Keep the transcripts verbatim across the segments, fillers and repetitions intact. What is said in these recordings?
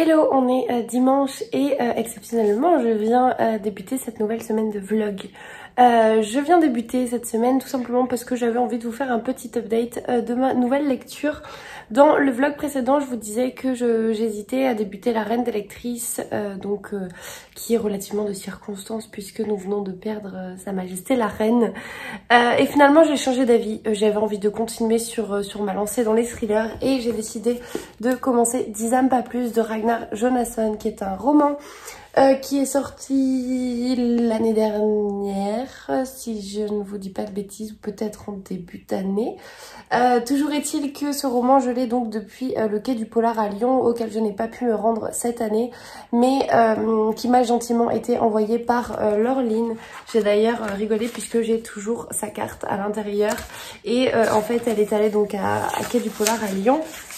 Hello, on est euh, dimanche et euh, exceptionnellement je viens euh, débuter cette nouvelle semaine de vlog. Euh, je viens débuter cette semaine tout simplement parce que j'avais envie de vous faire un petit update euh, de ma nouvelle lecture. Dans le vlog précédent, je vous disais que j'hésitais à débuter La Reine des lectrices, euh, donc euh, qui est relativement de circonstance puisque nous venons de perdre euh, Sa Majesté la Reine. Euh, et finalement, j'ai changé d'avis. Euh, J'avais envie de continuer sur, euh, sur ma lancée dans les thrillers et j'ai décidé de commencer dix âmes pas plus de Ragnar Jonasson, qui est un roman Euh, qui est sorti l'année dernière, si je ne vous dis pas de bêtises, ou peut-être en début d'année. Euh, toujours est-il que ce roman, je l'ai donc depuis euh, le Quai du Polar à Lyon, auquel je n'ai pas pu me rendre cette année, mais euh, qui m'a gentiment été envoyé par euh, Laureline. J'ai d'ailleurs euh, rigolé puisque j'ai toujours sa carte à l'intérieur. Et euh, en fait, elle est allée donc à, à Quai du Polar à Lyon.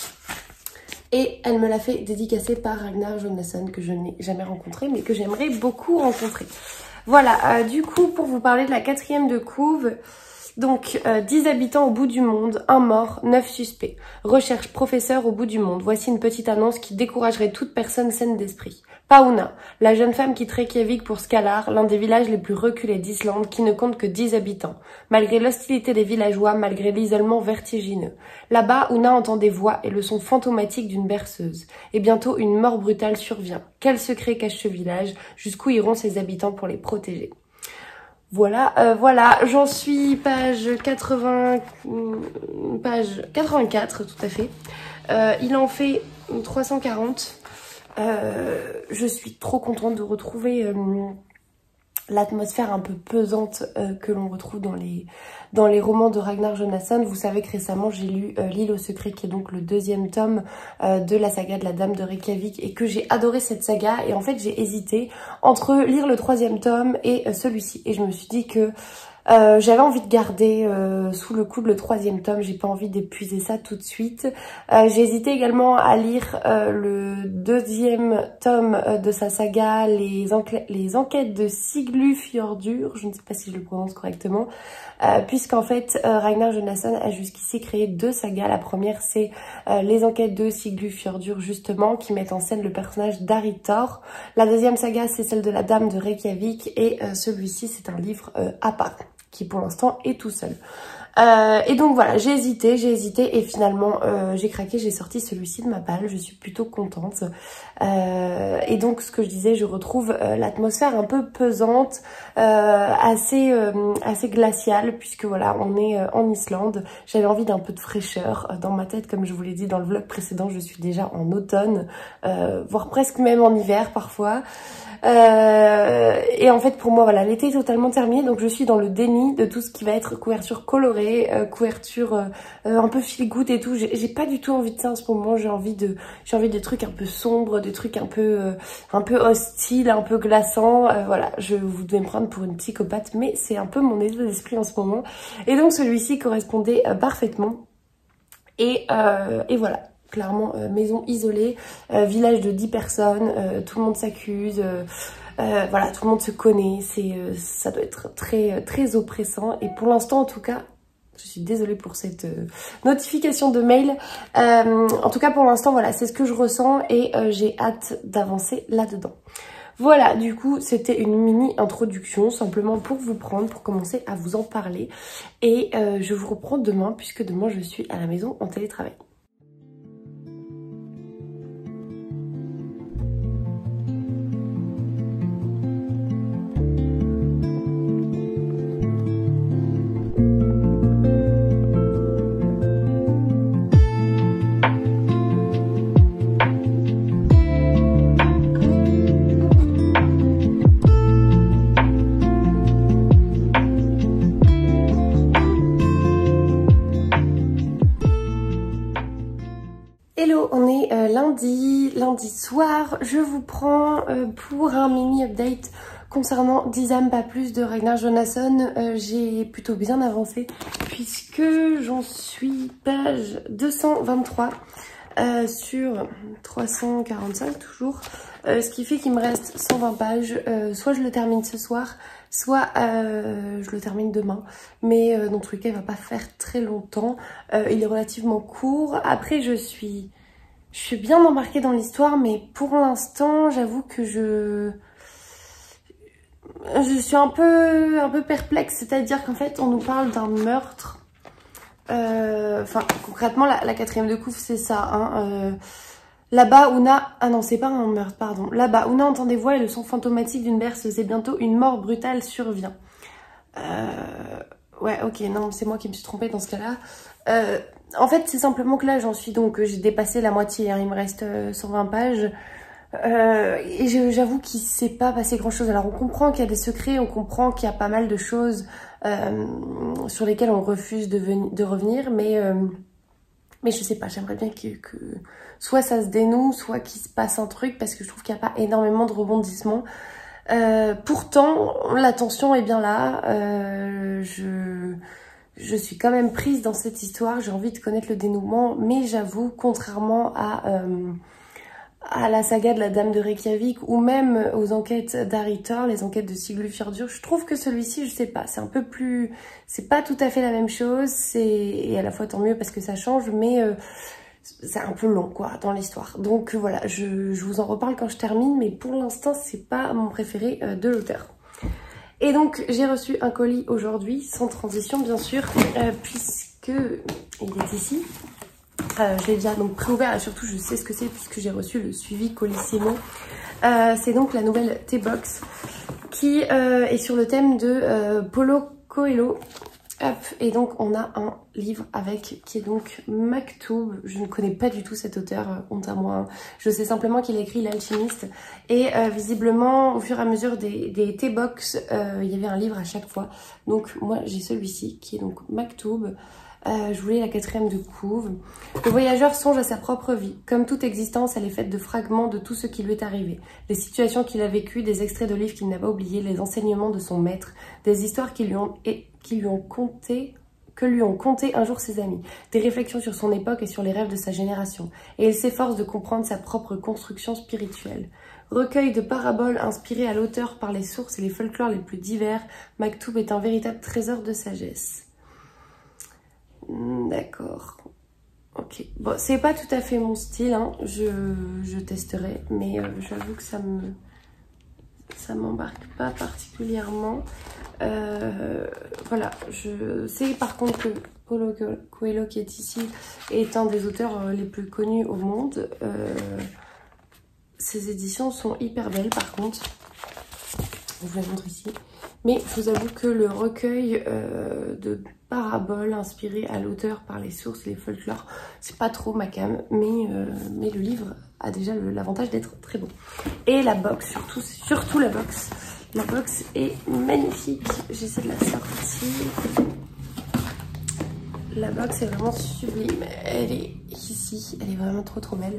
Et elle me l'a fait dédicacer par Ragnar Jonasson, que je n'ai jamais rencontré, mais que j'aimerais beaucoup rencontrer. Voilà, euh, du coup, pour vous parler de la quatrième de couve, donc euh, dix habitants au bout du monde, un mort, neuf suspects. Recherche professeur au bout du monde. Voici une petite annonce qui découragerait toute personne saine d'esprit. Pauna, la jeune femme quitte Reykjavik pour Skalar, l'un des villages les plus reculés d'Islande qui ne compte que dix habitants. Malgré l'hostilité des villageois, malgré l'isolement vertigineux. Là-bas, Una entend des voix et le son fantomatique d'une berceuse. Et bientôt, une mort brutale survient. Quel secret cache ce village? Jusqu'où iront ses habitants pour les protéger? Voilà, euh, voilà, j'en suis page quatre-vingts, page quatre-vingt-quatre tout à fait. Euh, il en fait trois cent quarante. Euh, je suis trop contente de retrouver euh, l'atmosphère un peu pesante euh, que l'on retrouve dans les, dans les romans de Ragnar Jonasson. Vous savez que récemment j'ai lu euh, L'île au secret, qui est donc le deuxième tome euh, de la saga de la Dame de Reykjavik, et que j'ai adoré cette saga. Et en fait j'ai hésité entre lire le troisième tome et euh, celui-ci. Et je me suis dit que Euh, j'avais envie de garder euh, sous le coude le troisième tome, j'ai pas envie d'épuiser ça tout de suite. Euh, j'ai hésité également à lire euh, le deuxième tome euh, de sa saga, les, les enquêtes de Siglufjordur, je ne sais pas si je le prononce correctement, euh, puisqu'en fait euh, Ragnar Jonasson a jusqu'ici créé deux sagas. La première c'est euh, les enquêtes de Siglufjordur justement, qui mettent en scène le personnage d'Ari Thor. La deuxième saga c'est celle de la Dame de Reykjavik, et euh, celui-ci c'est un livre euh, à part, qui pour l'instant est tout seul. Euh, et donc voilà, j'ai hésité, j'ai hésité et finalement euh, j'ai craqué, j'ai sorti celui-ci de ma palle, je suis plutôt contente. Euh, et donc ce que je disais, je retrouve euh, l'atmosphère un peu pesante, euh, assez, euh, assez glaciale, puisque voilà, on est euh, en Islande. J'avais envie d'un peu de fraîcheur dans ma tête, comme je vous l'ai dit dans le vlog précédent, je suis déjà en automne, euh, voire presque même en hiver parfois. Euh, et en fait pour moi voilà, l'été est totalement terminé, donc je suis dans le déni de tout ce qui va être couverture colorée, euh, couverture euh, euh, un peu feel good et tout. J'ai pas du tout envie de ça en ce moment. J'ai envie de j'ai envie de trucs un peu sombres, de trucs un peu euh, un peu hostiles, un peu glaçants. Euh, voilà, je vous devez me prendre pour une psychopathe, mais c'est un peu mon état d'esprit en ce moment. Et donc celui-ci correspondait euh, parfaitement. Et euh, et voilà. Clairement, euh, maison isolée, euh, village de dix personnes, euh, tout le monde s'accuse, euh, euh, voilà, tout le monde se connaît, c'est, euh, ça doit être très, très oppressant. Et pour l'instant, en tout cas, je suis désolée pour cette euh, notification de mail. Euh, en tout cas, pour l'instant, voilà, c'est ce que je ressens et euh, j'ai hâte d'avancer là-dedans. Voilà, du coup, c'était une mini introduction, simplement pour vous prendre, pour commencer à vous en parler. Et euh, je vous reprends demain, puisque demain, je suis à la maison en télétravail. Hello, on est euh, lundi, lundi soir. Je vous prends euh, pour un mini update concernant dix âmes pas plus de Ragnar Jonasson. Euh, J'ai plutôt bien avancé puisque j'en suis page deux cent vingt-trois euh, sur trois cent quarante-cinq toujours. Euh, ce qui fait qu'il me reste cent vingt pages. Euh, soit je le termine ce soir, soit euh, je le termine demain. Mais euh, dans tous les cas, il va pas faire très longtemps. Euh, il est relativement court. Après, je suis... je suis bien embarquée dans l'histoire, mais pour l'instant, j'avoue que je... Je suis un peu, un peu perplexe, c'est-à-dire qu'en fait, on nous parle d'un meurtre. Euh, enfin, concrètement, la, la quatrième de couve, c'est ça. Hein, euh, Là-bas, Ouna... Ah non, c'est pas un meurtre, pardon. Là-bas, Ouna entend des voix et le son fantomatique d'une berceuse. Et bientôt, une mort brutale survient. Euh... Ouais, ok, non, c'est moi qui me suis trompée dans ce cas-là. Euh, en fait, c'est simplement que là, j'en suis donc... J'ai dépassé la moitié, hein, il me reste euh, cent vingt pages. Euh, et j'avoue qu'il ne s'est pas passé grand-chose. Alors, on comprend qu'il y a des secrets, on comprend qu'il y a pas mal de choses euh, sur lesquelles on refuse de, de revenir, mais... Euh, Mais je sais pas, j'aimerais bien que, que soit ça se dénoue, soit qu'il se passe un truc, parce que je trouve qu'il n'y a pas énormément de rebondissements. Euh, pourtant, la tension est bien là. Euh, je, je suis quand même prise dans cette histoire. J'ai envie de connaître le dénouement, mais j'avoue, contrairement à, euh, à la saga de la Dame de Reykjavik, ou même aux enquêtes d'Harry Thor, les enquêtes de Siglufjordur, je trouve que celui-ci, je sais pas, c'est un peu plus... C'est pas tout à fait la même chose, et à la fois tant mieux parce que ça change, mais euh, c'est un peu long, quoi, dans l'histoire. Donc voilà, je, je vous en reparle quand je termine, mais pour l'instant, c'est pas mon préféré euh, de l'auteur. Et donc, j'ai reçu un colis aujourd'hui, sans transition, bien sûr, euh, puisque il est ici. Euh, je l'ai déjà donc préouvert et surtout je sais ce que c'est puisque j'ai reçu le suivi Colissimo. Euh, c'est donc la nouvelle T-Box qui euh, est sur le thème de euh, Paulo Coelho. Hop, et donc on a un livre avec qui est donc Maktoub. Je ne connais pas du tout cet auteur, euh, honte à moi. Je sais simplement qu'il a écrit L'Alchimiste. Et euh, visiblement, au fur et à mesure des, des T-Box, euh, il y avait un livre à chaque fois. Donc moi j'ai celui-ci qui est donc Maktoub. Euh, je voulais la quatrième de couve. Le voyageur songe à sa propre vie. Comme toute existence, elle est faite de fragments de tout ce qui lui est arrivé. Les situations qu'il a vécues, des extraits de livres qu'il n'a pas oubliés, les enseignements de son maître, des histoires qui lui ont, et, qui lui ont conté, que lui ont conté un jour ses amis, des réflexions sur son époque et sur les rêves de sa génération. Et il s'efforce de comprendre sa propre construction spirituelle. Recueil de paraboles inspirées à l'auteur par les sources et les folklores les plus divers, Maktoub est un véritable trésor de sagesse. D'accord. Ok. Bon, c'est pas tout à fait mon style, hein. Je, je testerai, mais euh, j'avoue que ça me ça m'embarque pas particulièrement. Euh, voilà. Je sais par contre que Paulo Coelho qui est ici est un des auteurs les plus connus au monde. Euh, ses éditions sont hyper belles par contre. Je vous la montre ici. Mais je vous avoue que le recueil euh, de paraboles inspirées à l'auteur par les sources, les folklores, c'est pas trop ma came, mais, euh, mais le livre a déjà l'avantage d'être très beau. Et la box, surtout, surtout la box. La box est magnifique. J'essaie de la sortir. La box est vraiment sublime. Elle est ici. Elle est vraiment trop trop belle.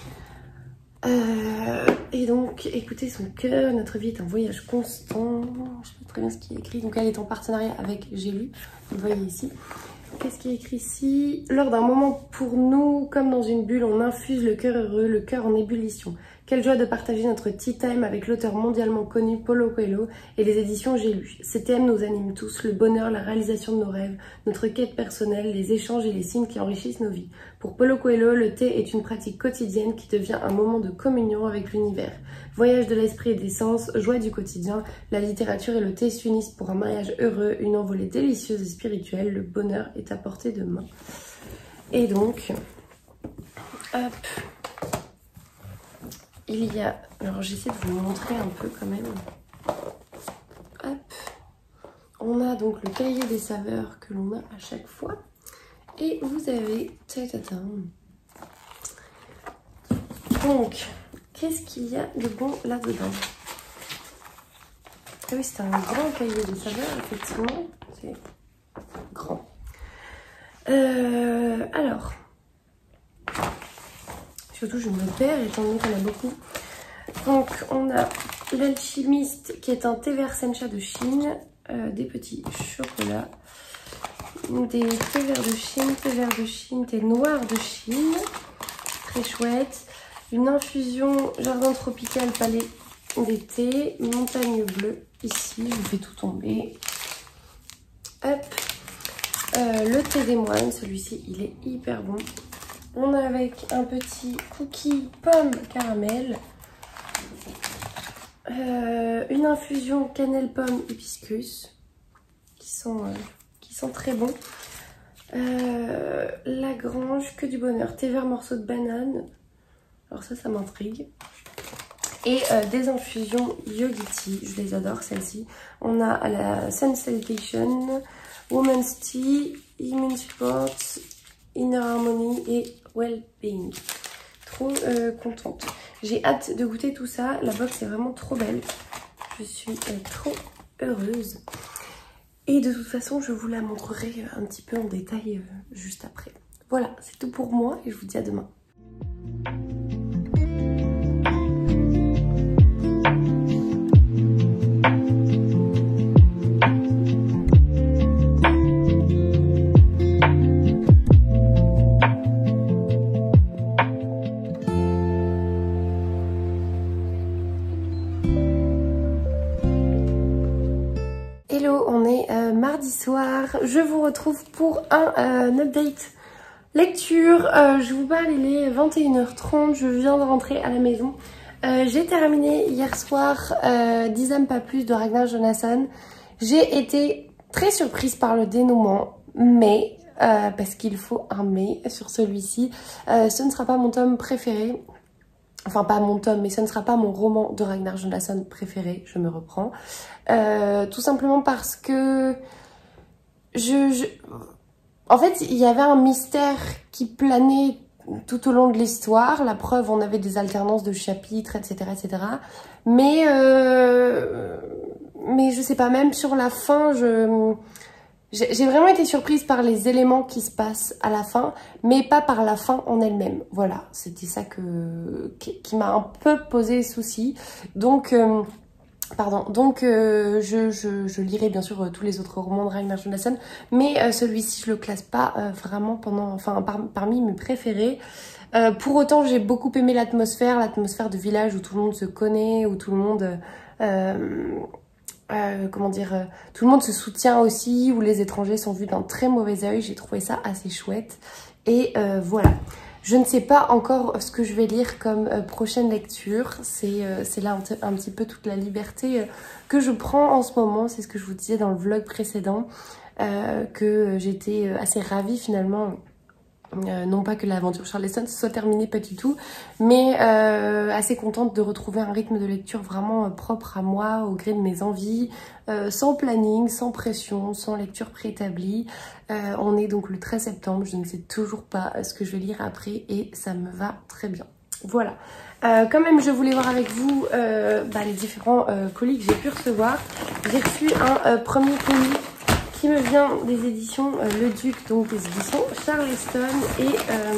Euh, et donc, écoutez son cœur, notre vie est un voyage constant. Je sais pas très bien ce qui est écrit. Donc, elle est en partenariat avec J'ai lu. Vous voyez ici. Qu'est-ce qui est écrit ici? Lors d'un moment pour nous, comme dans une bulle, on infuse le cœur heureux, le cœur en ébullition. Quelle joie de partager notre tea time avec l'auteur mondialement connu Paulo Coelho et les éditions J'ai lu. Ces thèmes nous animent tous, le bonheur, la réalisation de nos rêves, notre quête personnelle, les échanges et les signes qui enrichissent nos vies. Pour Paulo Coelho, le thé est une pratique quotidienne qui devient un moment de communion avec l'univers. Voyage de l'esprit et des sens, joie du quotidien, la littérature et le thé s'unissent pour un mariage heureux, une envolée délicieuse et spirituelle, le bonheur est à portée de main. Et donc, hop, il y a, alors j'essaie de vous montrer un peu quand même, hop, on a donc le cahier des saveurs que l'on a à chaque fois, et vous avez, ta-ta-ta. Donc, qu'est-ce qu'il y a de bon là-dedans? Ah oui, c'est un grand cahier des saveurs, effectivement, c'est grand. Euh, alors, surtout je me perds étant donné qu'on a beaucoup. Donc on a l'Alchimiste qui est un thé vert sencha de Chine, euh, des petits chocolats, des thés verts de Chine, thé vert de Chine, thé noir de Chine, très chouette. Une infusion jardin tropical palais d'été, montagne bleue, ici, je vous fais tout tomber. Hop. Euh, le thé des moines, celui-ci il est hyper bon. On a avec un petit cookie pomme caramel. Euh, une infusion cannelle pomme hibiscus. Qui sont, euh, qui sont très bons. Euh, Lagrange, que du bonheur. Thé vert morceau de banane. Alors ça, ça m'intrigue. Et euh, des infusions Yogiti, je les adore celles-ci. On a la Sun Salutation, Woman's Tea, Immune Support, Inner Harmony et Well-Being. Trop euh, contente. J'ai hâte de goûter tout ça. La box est vraiment trop belle. Je suis euh, trop heureuse. Et de toute façon, je vous la montrerai un petit peu en détail euh, juste après. Voilà, c'est tout pour moi et je vous dis à demain. Hello, on est euh, mardi soir, je vous retrouve pour un, euh, un update lecture. Euh, je vous parle, il est vingt et une heures trente, je viens de rentrer à la maison. Euh, J'ai terminé hier soir euh, dix âmes pas plus de Ragnar Jonasson. J'ai été très surprise par le dénouement, mais, euh, parce qu'il faut un mais sur celui-ci, euh, ce ne sera pas mon tome préféré. Enfin, pas mon tome, mais ce ne sera pas mon roman de Ragnar Jonasson préféré, je me reprends. Euh, tout simplement parce que je, je... En fait, il y avait un mystère qui planait tout au long de l'histoire. La preuve, on avait des alternances de chapitres, et cetera, et cetera. Mais, euh... mais je sais pas, même sur la fin, je... J'ai vraiment été surprise par les éléments qui se passent à la fin, mais pas par la fin en elle-même. Voilà, c'était ça que, qui, qui m'a un peu posé souci. Donc, euh, pardon, donc euh, je, je, je lirai bien sûr euh, tous les autres romans de Ragnar Jonasson, mais euh, celui-ci, je le classe pas euh, vraiment pendant, enfin, par, parmi mes préférés. Euh, pour autant, j'ai beaucoup aimé l'atmosphère, l'atmosphère de village où tout le monde se connaît, où tout le monde... Euh, Euh, comment dire, euh, tout le monde se soutient aussi, où les étrangers sont vus d'un très mauvais œil. J'ai trouvé ça assez chouette. Et euh, voilà. Je ne sais pas encore ce que je vais lire comme euh, prochaine lecture. C'est euh, c'est là un, un petit peu toute la liberté euh, que je prends en ce moment. C'est ce que je vous disais dans le vlog précédent, euh, que j'étais assez ravie finalement. Euh, non pas que l'aventure Charleston se soit terminée, pas du tout, mais euh, assez contente de retrouver un rythme de lecture vraiment euh, propre à moi, au gré de mes envies, euh, sans planning, sans pression, sans lecture préétablie. Euh, on est donc le treize septembre, je ne sais toujours pas ce que je vais lire après et ça me va très bien. Voilà. Euh, quand même, je voulais voir avec vous euh, bah, les différents euh, colis que j'ai pu recevoir. J'ai reçu un euh, premier colis qui me vient des éditions euh, Le Duc, donc des éditions Charleston, et euh,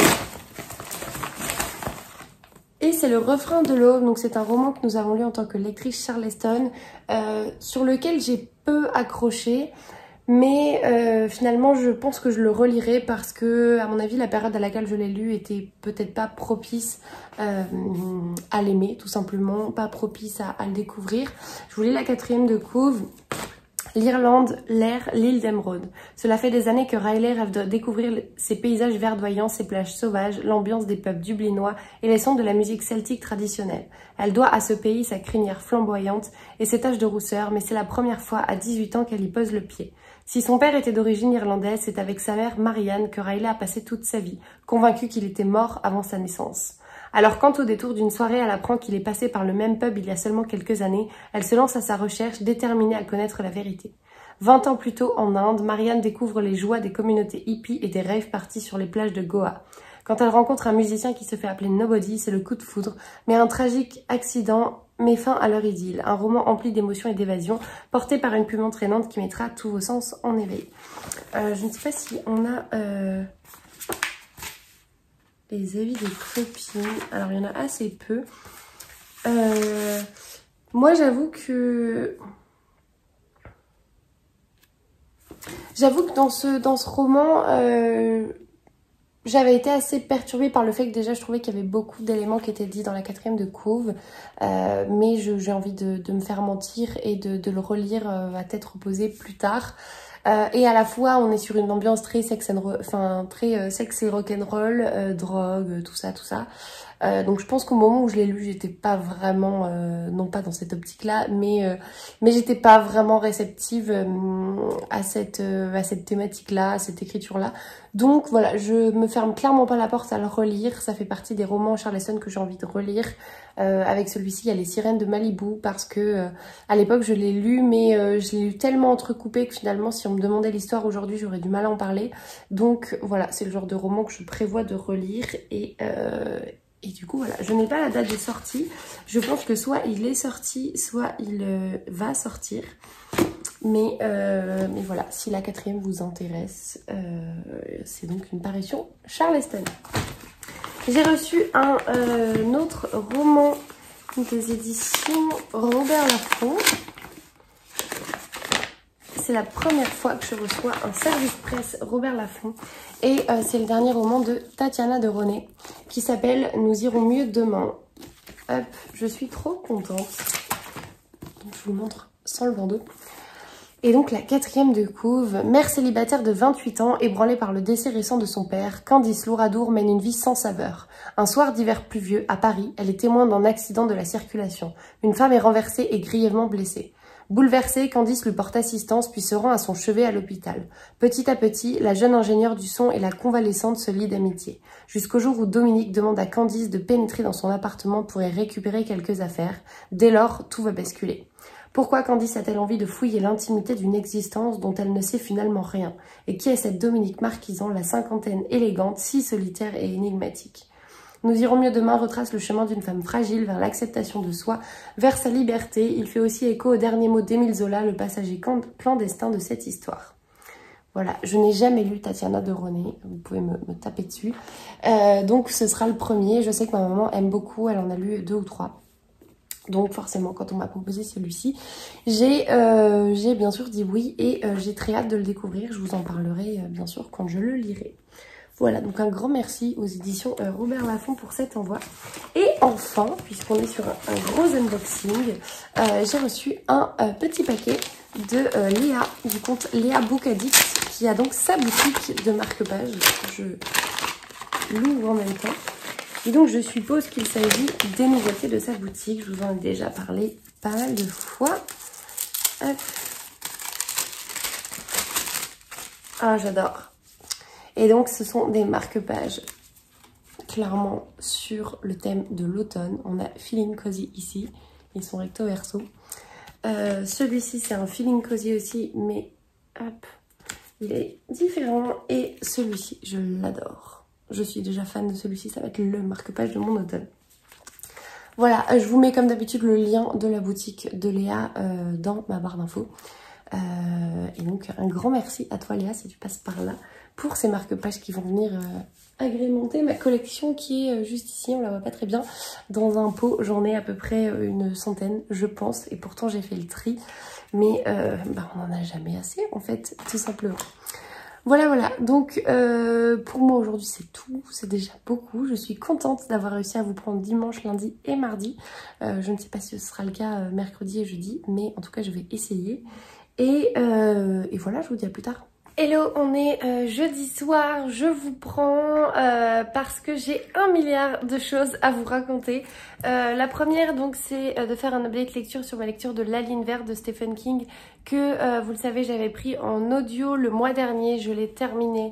et c'est Le Refrain de l'Aube. Donc c'est un roman que nous avons lu en tant que lectrice Charleston, euh, sur lequel j'ai peu accroché, mais euh, finalement je pense que je le relirai parce que, à mon avis, la période à laquelle je l'ai lu était peut-être pas propice euh, à l'aimer, tout simplement, pas propice à, à le découvrir. Je voulais la quatrième de couve. L'Irlande, l'air, l'île d'Emeraude. Cela fait des années que Riley rêve de découvrir ces paysages verdoyants, ces plages sauvages, l'ambiance des peuples dublinois et les sons de la musique celtique traditionnelle. Elle doit à ce pays sa crinière flamboyante et ses taches de rousseur, mais c'est la première fois à dix-huit ans qu'elle y pose le pied. Si son père était d'origine irlandaise, c'est avec sa mère Marianne que Riley a passé toute sa vie, convaincue qu'il était mort avant sa naissance. Alors quand au détour d'une soirée, elle apprend qu'il est passé par le même pub il y a seulement quelques années, elle se lance à sa recherche, déterminée à connaître la vérité. Vingt ans plus tôt, en Inde, Marianne découvre les joies des communautés hippies et des rave parties sur les plages de Goa. Quand elle rencontre un musicien qui se fait appeler Nobody, c'est le coup de foudre, mais un tragique accident met fin à leur idylle. Un roman empli d'émotions et d'évasion, porté par une plume entraînante qui mettra tous vos sens en éveil. Euh, je ne sais pas si on a... Euh... les avis des copines, alors il y en a assez peu. Euh, moi j'avoue que... J'avoue que dans ce, dans ce roman, euh, j'avais été assez perturbée par le fait que déjà je trouvais qu'il y avait beaucoup d'éléments qui étaient dits dans la quatrième de couve. Euh, mais j'ai envie de, de me faire mentir et de, de le relire à tête reposée plus tard. Euh, et à la fois, on est sur une ambiance très sex and ro- enfin très euh, sex et rock'n'roll, euh, drogue, tout ça, tout ça. Euh, donc je pense qu'au moment où je l'ai lu, j'étais pas vraiment, euh, non pas dans cette optique-là, mais euh, mais j'étais pas vraiment réceptive euh, à cette euh, à cette thématique-là, à cette écriture-là. Donc voilà, je me ferme clairement pas la porte à le relire. Ça fait partie des romans Charleston que j'ai envie de relire. Euh, avec celui-ci, il y a Les Sirènes de Malibu parce que euh, à l'époque je l'ai lu, mais euh, je l'ai lu tellement entrecoupé que finalement, si on me demandait l'histoire aujourd'hui, j'aurais du mal à en parler. Donc voilà, c'est le genre de roman que je prévois de relire et euh, Et du coup, voilà, je n'ai pas la date de sortie. Je pense que soit il est sorti, soit il euh, va sortir. Mais, euh, mais voilà, si la quatrième vous intéresse, euh, c'est donc une parution Charleston. J'ai reçu un, euh, un autre roman des éditions Robert Laffont. C'est la première fois que je reçois un service presse Robert Laffont. Et euh, c'est le dernier roman de Tatiana de René qui s'appelle Nous irons mieux demain. Hop, je suis trop contente. Donc je vous montre sans le bandeau. Et donc la quatrième de couve, mère célibataire de vingt-huit ans, ébranlée par le décès récent de son père, Candice Louradour mène une vie sans saveur. Un soir d'hiver pluvieux, à Paris, elle est témoin d'un accident de la circulation. Une femme est renversée et grièvement blessée. Bouleversée, Candice lui porte assistance puis se rend à son chevet à l'hôpital. Petit à petit, la jeune ingénieure du son et la convalescente se lient d'amitié. Jusqu'au jour où Dominique demande à Candice de pénétrer dans son appartement pour y récupérer quelques affaires. Dès lors, tout va basculer. Pourquoi Candice a-t-elle envie de fouiller l'intimité d'une existence dont elle ne sait finalement rien? Et qui est cette Dominique Marquisan, la cinquantaine élégante, si solitaire et énigmatique? Nous irons mieux demain retrace le chemin d'une femme fragile vers l'acceptation de soi, vers sa liberté. Il fait aussi écho au dernier mot d'Émile Zola, le passager clandestin de cette histoire. Voilà, je n'ai jamais lu Tatiana de René, vous pouvez me, me taper dessus. Euh, donc ce sera le premier, je sais que ma maman aime beaucoup, elle en a lu deux ou trois. Donc forcément, quand on m'a proposé celui-ci, j'ai euh, j'ai bien sûr dit oui et euh, j'ai très hâte de le découvrir. Je vous en parlerai euh, bien sûr quand je le lirai. Voilà, donc un grand merci aux éditions euh, Robert Laffont pour cet envoi. Et enfin, puisqu'on est sur un, un gros unboxing, euh, j'ai reçu un euh, petit paquet de euh, Léa, du compte Léa Book Addict, qui a donc sa boutique de marque-page. Je l'ouvre en même temps. Et donc je suppose qu'il s'agit des nouveautés de sa boutique. Je vous en ai déjà parlé pas mal de fois. Hop. Ah, j'adore. Et donc ce sont des marque-pages clairement sur le thème de l'automne. On a Feeling Cozy ici. Ils sont recto verso. Euh, Celui-ci c'est un Feeling Cozy aussi, mais hop, il est différent. Et celui-ci, je l'adore. Je suis déjà fan de celui-ci, ça va être le marque-page de mon automne. Voilà, je vous mets comme d'habitude le lien de la boutique de Léa euh, dans ma barre d'infos. Euh, et donc un grand merci à toi Léa si tu passes par là pour ces marque-pages qui vont venir euh, agrémenter ma collection qui est euh, juste ici, on la voit pas très bien. Dans un pot, j'en ai à peu près une centaine, je pense, et pourtant j'ai fait le tri. Mais euh, bah, on n'en a jamais assez en fait, tout simplement. Voilà, voilà, donc euh, pour moi aujourd'hui c'est tout, c'est déjà beaucoup. Je suis contente d'avoir réussi à vous prendre dimanche, lundi et mardi. Euh, je ne sais pas si ce sera le cas euh, mercredi et jeudi, mais en tout cas je vais essayer. Et, euh, et voilà, je vous dis à plus tard. Hello, on est euh, jeudi soir, je vous prends euh, parce que j'ai un milliard de choses à vous raconter. Euh, la première donc c'est euh, de faire un update lecture sur ma lecture de La Ligne Verte de Stephen King que euh, vous le savez j'avais pris en audio le mois dernier, je l'ai terminé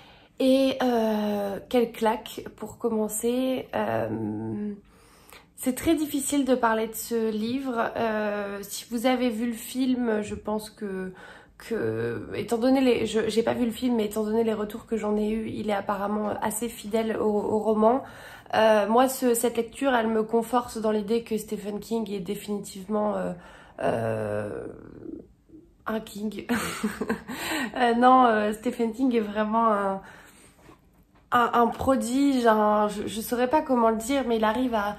et euh, quelle claque pour commencer. Euh, c'est très difficile de parler de ce livre, euh, si vous avez vu le film je pense que... que, étant donné les, je j'ai pas vu le film, mais étant donné les retours que j'en ai eu, il est apparemment assez fidèle au, au roman. Euh, moi, ce, cette lecture, elle me conforte dans l'idée que Stephen King est définitivement euh, euh, un King. euh, non, euh, Stephen King est vraiment un, un, un prodige. Un, je, je saurais pas comment le dire, mais il arrive à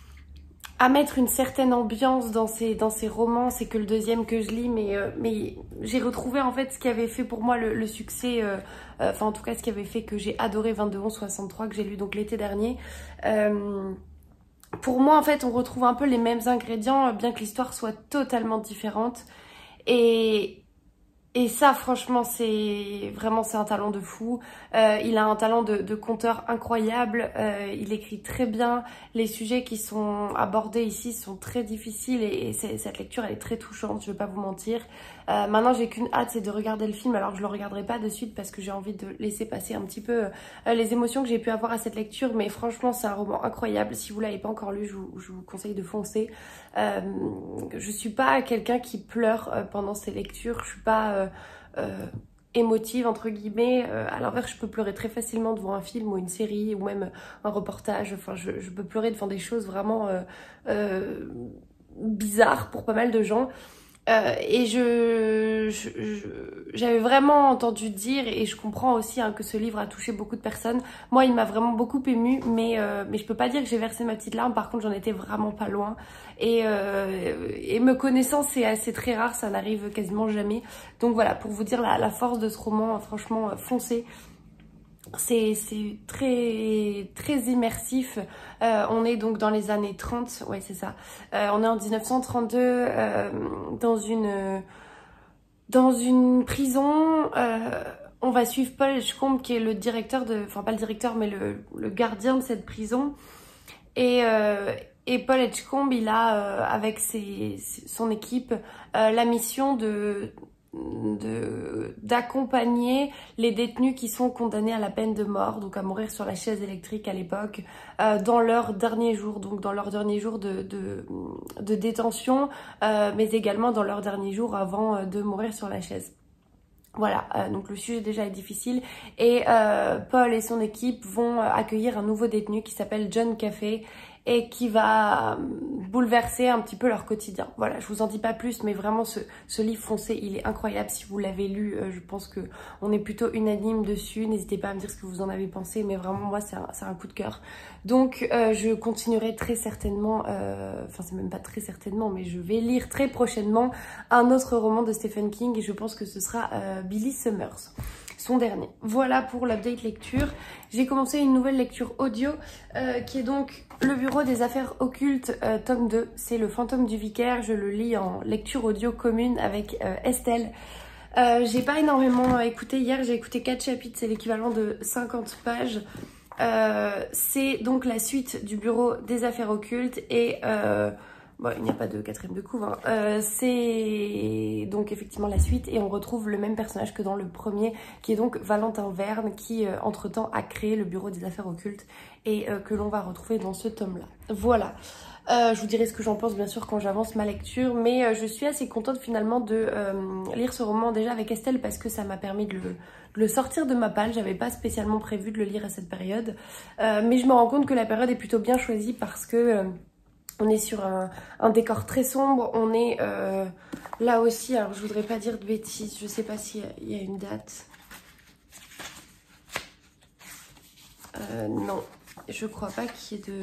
à mettre une certaine ambiance dans ces, dans ces romans. C'est que le deuxième que je lis, mais, euh, mais j'ai retrouvé en fait ce qui avait fait pour moi le, le succès, euh, euh, enfin en tout cas ce qui avait fait que j'ai adoré vingt-deux onze soixante-trois, que j'ai lu donc l'été dernier. Euh, pour moi en fait on retrouve un peu les mêmes ingrédients, bien que l'histoire soit totalement différente. Et Et ça, franchement, c'est vraiment c'est un talent de fou. Euh, il a un talent de, de conteur incroyable. Euh, il écrit très bien. Les sujets qui sont abordés ici sont très difficiles et, et cette lecture, elle est très touchante. Je vais pas vous mentir. Euh, maintenant, j'ai qu'une hâte, c'est de regarder le film. Alors, je le regarderai pas de suite parce que j'ai envie de laisser passer un petit peu euh, les émotions que j'ai pu avoir à cette lecture. Mais franchement, c'est un roman incroyable. Si vous l'avez pas encore lu, je vous, je vous conseille de foncer. Euh, je suis pas quelqu'un qui pleure euh, pendant ces lectures. Je suis pas euh, euh, émotive entre guillemets. Euh, à l'inverse, je peux pleurer très facilement devant un film ou une série ou même un reportage. Enfin, je, je peux pleurer devant des choses vraiment euh, euh, bizarres pour pas mal de gens. Euh, et je, je, je j'avais vraiment entendu dire, et je comprends aussi hein, que ce livre a touché beaucoup de personnes. Moi, il m'a vraiment beaucoup émue, mais euh, mais je peux pas dire que j'ai versé ma petite larme. Par contre, j'en étais vraiment pas loin. Et euh, et me connaissant, c'est assez très rare, ça n'arrive quasiment jamais. Donc voilà, pour vous dire la, la force de ce roman, franchement, foncez. C'est très très immersif. Euh, on est donc dans les années trente, ouais c'est ça. Euh, on est en mille neuf cent trente-deux euh, dans une dans une prison. Euh, on va suivre Paul Edgecombe qui est le directeur de, enfin pas le directeur mais le, le gardien de cette prison. Et euh, et Paul Edgecombe, il a euh, avec ses, son équipe euh, la mission de de d'accompagner les détenus qui sont condamnés à la peine de mort, donc à mourir sur la chaise électrique à l'époque, euh, dans leurs derniers jours, donc dans leurs derniers jours de, de, de détention, euh, mais également dans leurs derniers jours avant de mourir sur la chaise. Voilà, euh, donc le sujet déjà est difficile et euh, Paul et son équipe vont accueillir un nouveau détenu qui s'appelle John Caffey et qui va bouleverser un petit peu leur quotidien. Voilà, je vous en dis pas plus, mais vraiment ce, ce livre foncé, il est incroyable. Si vous l'avez lu, euh, je pense que on est plutôt unanime dessus. N'hésitez pas à me dire ce que vous en avez pensé, mais vraiment moi c'est un, c'est un coup de cœur. Donc euh, je continuerai très certainement, euh, enfin c'est même pas très certainement, mais je vais lire très prochainement un autre roman de Stephen King et je pense que ce sera euh, Billy Summers, son dernier. Voilà pour l'update lecture. J'ai commencé une nouvelle lecture audio euh, qui est donc Le Bureau des Affaires Occultes, euh, tome deux. C'est Le Fantôme du Vicaire. Je le lis en lecture audio commune avec euh, Estelle. Euh, j'ai pas énormément écouté hier, j'ai écouté quatre chapitres, c'est l'équivalent de cinquante pages. Euh, c'est donc la suite du Bureau des Affaires Occultes et... Euh, Bon, il n'y a pas de quatrième de couve, hein. euh, c'est donc effectivement la suite et on retrouve le même personnage que dans le premier qui est donc Valentin Verne qui euh, entre temps a créé le Bureau des Affaires Occultes et euh, que l'on va retrouver dans ce tome là. Voilà, euh, je vous dirai ce que j'en pense bien sûr quand j'avance ma lecture, mais euh, je suis assez contente finalement de euh, lire ce roman déjà avec Estelle parce que ça m'a permis de le, de le sortir de ma palle. J'avais pas spécialement prévu de le lire à cette période, euh, mais je me rends compte que la période est plutôt bien choisie parce que euh, on est sur un, un décor très sombre, on est euh, là aussi, alors je voudrais pas dire de bêtises, je sais pas s'il y, y a une date. Euh, non, je crois pas qu'il y ait de...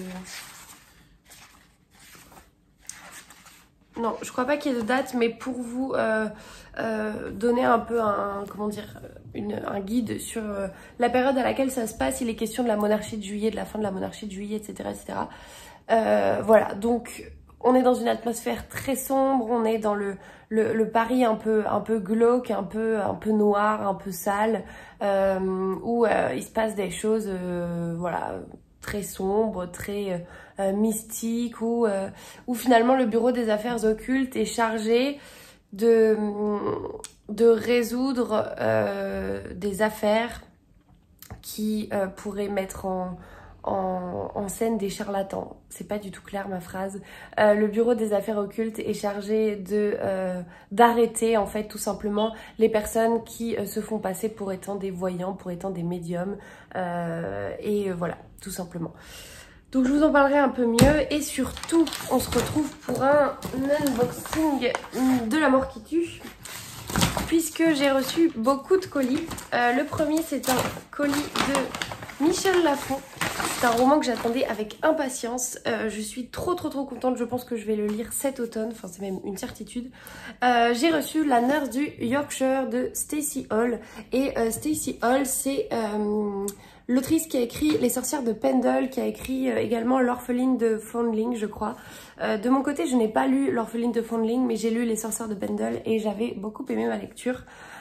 Non, je crois pas qu'il y ait de date, mais pour vous euh, euh, donner un peu un, comment dire, une, un guide sur euh, la période à laquelle ça se passe, il est question de la monarchie de Juillet, de la fin de la monarchie de Juillet, et cetera et cetera. Euh, voilà, donc on est dans une atmosphère très sombre, on est dans le, le, le Paris un peu, un peu glauque, un peu, un peu noir, un peu sale, euh, où euh, il se passe des choses euh, voilà, très sombres, très euh, mystiques, où, euh, où finalement le Bureau des Affaires Occultes est chargé de, de résoudre euh, des affaires qui euh, pourraient mettre en... En, en scène des charlatans. C'est pas du tout clair ma phrase. Euh, le Bureau des Affaires Occultes est chargé de euh, d'arrêter en fait tout simplement les personnes qui euh, se font passer pour étant des voyants, pour étant des médiums. Euh, et euh, voilà, tout simplement. Donc je vous en parlerai un peu mieux et surtout on se retrouve pour un unboxing de La Mort qui tue. Puisque j'ai reçu beaucoup de colis. Euh, le premier c'est un colis de Michel Lafon. C'est un roman que j'attendais avec impatience. Euh, je suis trop trop trop contente. Je pense que je vais le lire cet automne. Enfin, c'est même une certitude. Euh, j'ai reçu La Nurse du Yorkshire de Stacey Hall. Et euh, Stacey Hall, c'est euh, l'autrice qui a écrit Les Sorcières de Pendle, qui a écrit euh, également L'Orpheline de Foundling, je crois. Euh, de mon côté, je n'ai pas lu L'Orpheline de Foundling, mais j'ai lu Les Sorcières de Pendle et j'avais beaucoup aimé ma lecture.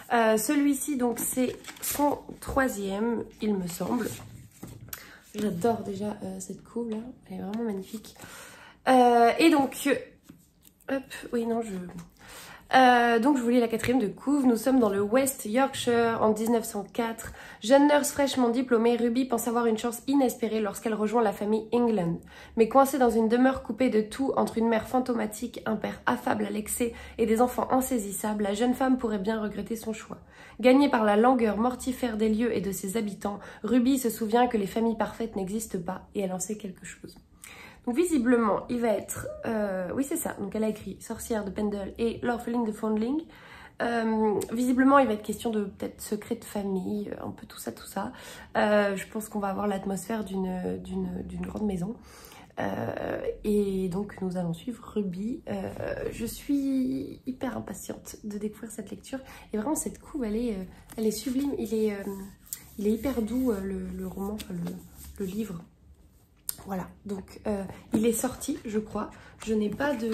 Euh, Celui-ci, donc, c'est son troisième, il me semble. J'adore déjà euh, cette couve là, elle est vraiment magnifique. Euh, et donc, hop, oui, non, je... Euh, donc je vous lis la quatrième de couve. Nous sommes dans le West Yorkshire en mille neuf cent quatre. Jeune nurse fraîchement diplômée, Ruby pense avoir une chance inespérée lorsqu'elle rejoint la famille England. Mais coincée dans une demeure coupée de tout entre une mère fantomatique, un père affable à l'excès et des enfants insaisissables, la jeune femme pourrait bien regretter son choix. Gagnée par la langueur mortifère des lieux et de ses habitants, Ruby se souvient que les familles parfaites n'existent pas et elle en sait quelque chose. Donc visiblement, il va être... Euh, oui, c'est ça. Donc elle a écrit Sorcière de Pendle et L'orpheline de Foundling. Euh, visiblement, il va être question de peut-être secret de famille, un peu tout ça, tout ça. Euh, je pense qu'on va avoir l'atmosphère d'une d'une d'une grande maison. Euh, et donc nous allons suivre Ruby. Euh, je suis hyper impatiente de découvrir cette lecture. Et vraiment, cette couve, elle est, elle est sublime. Il est, euh, il est hyper doux, le, le roman, enfin, le, le livre. Voilà, donc euh, il est sorti, je crois. Je n'ai pas de...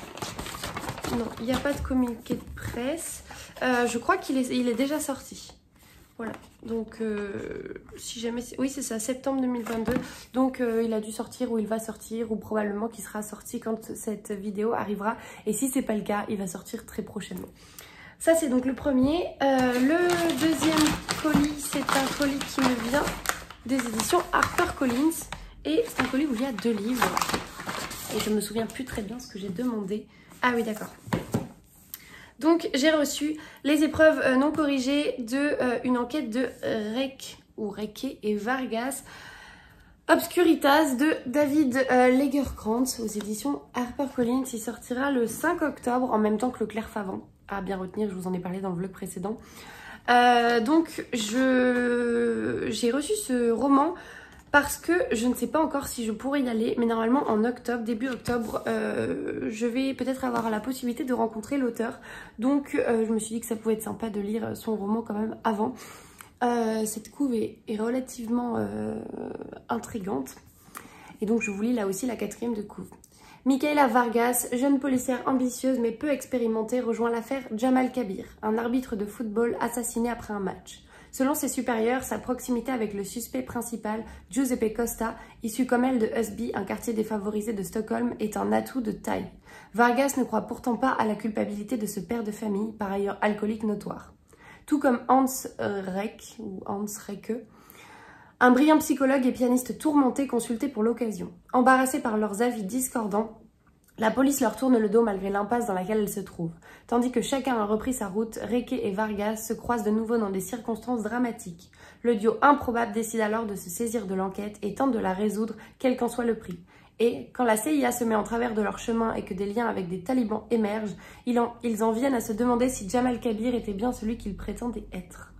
Non, il n'y a pas de communiqué de presse. Euh, je crois qu'il est, il est déjà sorti. Voilà, donc euh, si jamais... Oui, c'est ça, septembre deux mille vingt-deux. Donc euh, il a dû sortir ou il va sortir ou probablement qu'il sera sorti quand cette vidéo arrivera. Et si c'est pas le cas, il va sortir très prochainement. Ça, c'est donc le premier. Euh, le deuxième colis, c'est un colis qui me vient des éditions HarperCollins. Et c'est un colis où il y a deux livres. Et je me souviens plus très bien ce que j'ai demandé. Ah oui, d'accord. Donc, j'ai reçu les épreuves non corrigées de euh, une enquête de Rec, ou Reque et Vargas, Obscuritas de David euh, Lagerkrantz aux éditions HarperCollins. Il sortira le cinq octobre, en même temps que le Claire Favant. À bien retenir, je vous en ai parlé dans le vlog précédent. Euh, donc, je j'ai reçu ce roman... Parce que je ne sais pas encore si je pourrais y aller, mais normalement en octobre, début octobre, euh, je vais peut-être avoir la possibilité de rencontrer l'auteur. Donc euh, je me suis dit que ça pouvait être sympa de lire son roman quand même avant. Euh, cette couve est, est relativement euh, intrigante. Et donc je vous lis là aussi la quatrième de couve. Michaela Vargas, jeune policière ambitieuse mais peu expérimentée, rejoint l'affaire Jamal Kabir, un arbitre de football assassiné après un match. Selon ses supérieurs, sa proximité avec le suspect principal, Giuseppe Costa, issu comme elle de Husby, un quartier défavorisé de Stockholm, est un atout de taille. Vargas ne croit pourtant pas à la culpabilité de ce père de famille, par ailleurs alcoolique notoire. Tout comme Hans Reck, ou Hans Recke, un brillant psychologue et pianiste tourmenté consulté pour l'occasion. Embarrassés par leurs avis discordants, la police leur tourne le dos malgré l'impasse dans laquelle elle se trouve. Tandis que chacun a repris sa route, Reque et Vargas se croisent de nouveau dans des circonstances dramatiques. Le duo improbable décide alors de se saisir de l'enquête et tente de la résoudre, quel qu'en soit le prix. Et, quand la C I A se met en travers de leur chemin et que des liens avec des talibans émergent, ils en, ils en viennent à se demander si Jamal Kabir était bien celui qu'ils prétendaient être.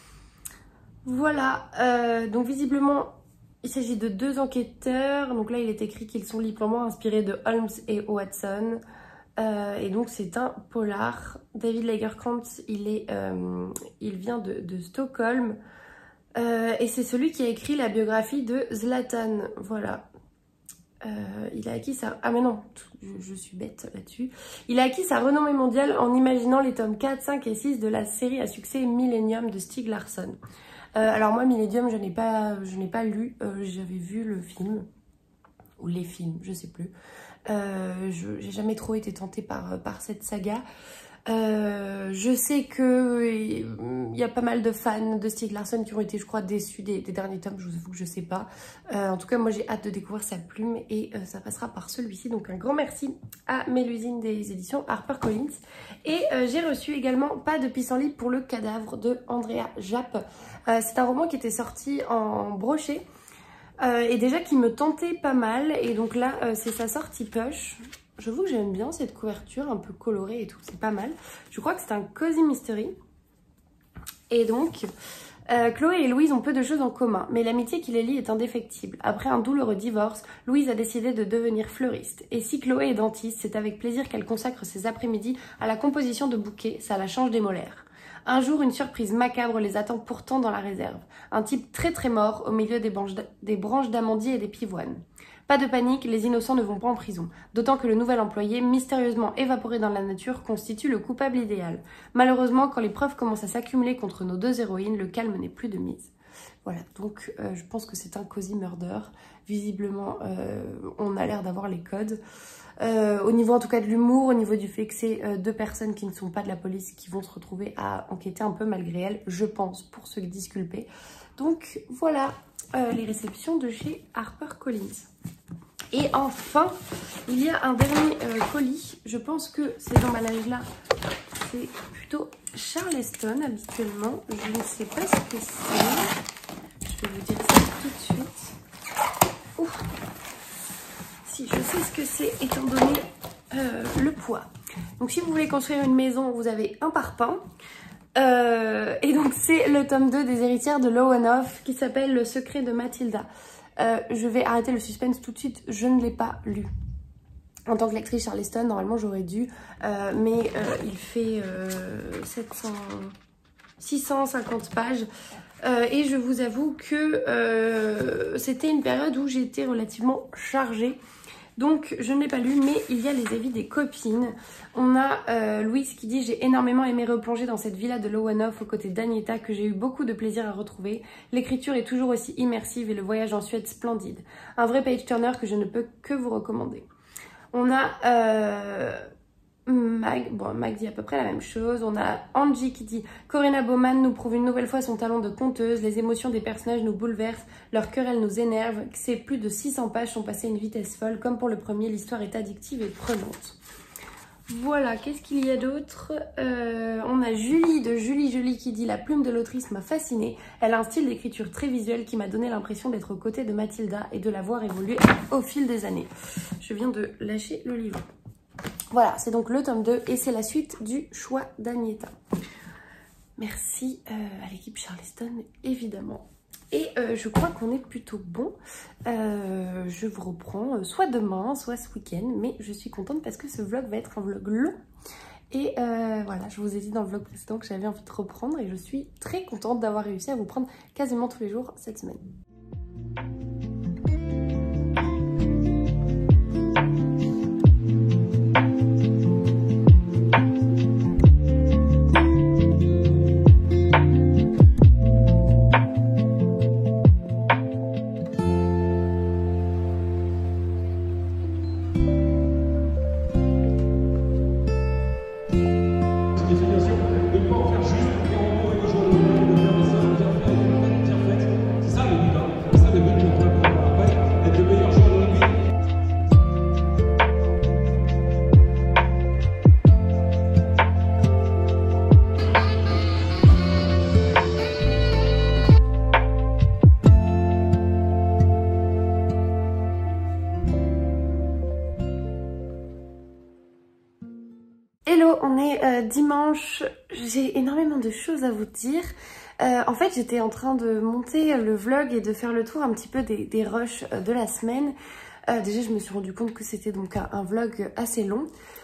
Voilà, euh, donc visiblement... Il s'agit de deux enquêteurs, donc là il est écrit qu'ils sont librement inspirés de Holmes et Watson, euh, et donc c'est un polar. David Lagerkrantz, il, est, euh, il vient de, de Stockholm, euh, et c'est celui qui a écrit la biographie de Zlatan, voilà. Euh, il a acquis sa... Ah mais non, je, je suis bête là-dessus. Il a acquis sa renommée mondiale en imaginant les tomes quatre, cinq et six de la série à succès Millennium de Stieg Larsson. Euh, alors moi, Millennium, je n'ai pas, je n'ai pas lu, euh, j'avais vu le film, ou les films, je sais plus. Euh, je j'ai jamais trop été tentée par, par cette saga. Euh, je sais qu'il y a pas mal de fans de Stieg Larsson qui ont été, je crois, déçus des, des derniers tomes. Je vous avoue que je sais pas. Euh, en tout cas, moi, j'ai hâte de découvrir sa plume et euh, ça passera par celui-ci. Donc, un grand merci à Mélusine des éditions HarperCollins. Et euh, j'ai reçu également Pas de pissenlit pour le cadavre de Andrea Japp. Euh, C'est un roman qui était sorti en brochet. Euh, et déjà qui me tentait pas mal. Et donc là, euh, c'est sa sortie poche. J'avoue que j'aime bien cette couverture un peu colorée et tout, c'est pas mal. Je crois que c'est un cozy mystery. Et donc, euh, Chloé et Louise ont peu de choses en commun, mais l'amitié qui les lie est indéfectible. Après un douloureux divorce, Louise a décidé de devenir fleuriste. Et si Chloé est dentiste, c'est avec plaisir qu'elle consacre ses après-midi à la composition de bouquets, ça la change des molaires. Un jour, une surprise macabre les attend pourtant dans la réserve. Un type très très mort au milieu des branches d'amandier et des pivoines. Pas de panique, les innocents ne vont pas en prison. D'autant que le nouvel employé, mystérieusement évaporé dans la nature, constitue le coupable idéal. Malheureusement, quand les preuves commencent à s'accumuler contre nos deux héroïnes, le calme n'est plus de mise. Voilà, donc euh, je pense que c'est un cozy murder. Visiblement, euh, on a l'air d'avoir les codes. Euh, au niveau en tout cas de l'humour, au niveau du fait que c'est euh, deux personnes qui ne sont pas de la police qui vont se retrouver à enquêter un peu malgré elles, je pense, pour se disculper. Donc voilà euh, les réceptions de chez HarperCollins. Et enfin, il y a un dernier euh, colis. Je pense que ces emballages-là, c'est plutôt Charleston habituellement. Je ne sais pas ce que c'est. Je vais vous dire ça tout de suite. Ouf. Si, je sais ce que c'est étant donné euh, le poids. Donc si vous voulez construire une maison, vous avez un parpaing. Euh, et donc c'est le tome deux des héritières de Lowenhoff qui s'appelle Le secret de Mathilda. Euh, je vais arrêter le suspense tout de suite, je ne l'ai pas lu. En tant que lectrice Charleston, normalement j'aurais dû, euh, mais euh, il fait euh, sept cents, six cent cinquante pages. Euh, et je vous avoue que euh, c'était une période où j'étais relativement chargée. Donc je ne l'ai pas lu, mais il y a les avis des copines. On a euh, Louise qui dit « J'ai énormément aimé replonger dans cette villa de Lowenhoff aux côtés d'Agneta que j'ai eu beaucoup de plaisir à retrouver. L'écriture est toujours aussi immersive et le voyage en Suède splendide. Un vrai page-turner que je ne peux que vous recommander. » On a euh, Mag, bon Mag dit à peu près la même chose. On a Angie qui dit « Corinna Baumann nous prouve une nouvelle fois son talent de conteuse. Les émotions des personnages nous bouleversent, leur querelle nous énerve. Ces plus de six cents pages sont passées à une vitesse folle. Comme pour le premier, l'histoire est addictive et prenante. » Voilà, qu'est-ce qu'il y a d'autre? euh, On a Julie de Julie Jolie qui dit « La plume de l'autrice m'a fascinée. Elle a un style d'écriture très visuel qui m'a donné l'impression d'être aux côtés de Mathilda et de la voir évoluer au fil des années. » Je viens de lâcher le livre. Voilà, c'est donc le tome deux et c'est la suite du choix d'Agneta. Merci euh, à l'équipe Charleston, évidemment. Et euh, je crois qu'on est plutôt bon. Euh, je vous reprends euh, soit demain, soit ce week-end. Mais je suis contente parce que ce vlog va être un vlog long. Et euh, voilà, je vous ai dit dans le vlog précédent que j'avais envie de reprendre. Et je suis très contente d'avoir réussi à vous prendre quasiment tous les jours cette semaine. Hello, on est euh, dimanche, j'ai énormément de choses à vous dire. Euh, en fait, j'étais en train de monter le vlog et de faire le tour un petit peu des, des rushs de la semaine. Euh, déjà, je me suis rendu compte que c'était donc un, un vlog assez long.